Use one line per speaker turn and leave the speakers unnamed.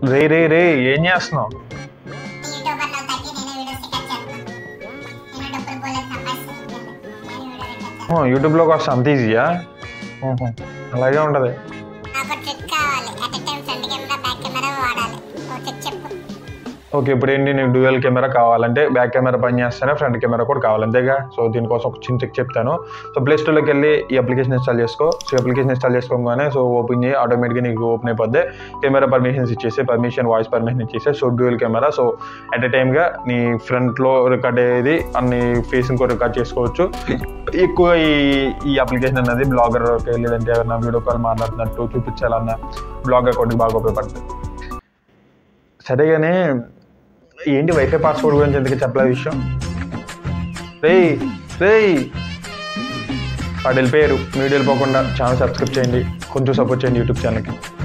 రే రే రే ఏం చేస్తున్నావు? యూట్యూబ్లోకి వస్తే అంత ఈజీయా? అలాగే ఉంటుంది. ఓకే, ఇప్పుడు ఏంటి, నీకు డ్యూయల్ కెమెరా కావాలంటే బ్యాక్ కెమెరా పని చేస్తేనే ఫ్రంట్ కెమెరా కూడా కావాలి, అంతేగా? సో దీనికోసం ఒక చిన్న ట్రిక్ చెప్తాను. సో ప్లే స్టోర్లోకి వెళ్ళి ఈ అప్లికేషన్ ఇన్స్టాల్ చేసుకో. సో అప్లికేషన్ ఇన్స్టాల్ చేసుకోగానే సో ఓపెన్ చేయి, ఆటోమేటిక్గా నీకు ఓపెన్ అయిపోద్ది. కెమెరా పర్మిషన్స్ ఇచ్చేసి, వాయిస్ పర్మిషన్ ఇచ్చేసి, so dual camera. So at a టైమ్గా నీ ఫ్రంట్లో రికార్డ్ అయ్యేది అన్ని ఫేసింగ్ కూడా రికార్డ్ చేసుకోవచ్చు. ఎక్కువ ఈ అప్లికేషన్ అనేది బ్లాగర్కి లేదంటే ఏదైనా వీడియో కాల్ మాట్లాడుతున్నట్టు చూపించాలన్నా బ్లాగ్ అకౌంట్కి బాగా ఉపయోగపడుతుంది. సరే కానీ ఏంటి వైఫై పాస్వర్డ్ గురించి ఎందుకు చెప్పలే విషయం? వాడు వెళ్ళిపోయారు. మీరు వెళ్ళిపోకుండా ఛానల్ సబ్స్క్రైబ్ చేయండి, కొంచెం సపోర్ట్ చేయండి యూట్యూబ్ ఛానల్కి.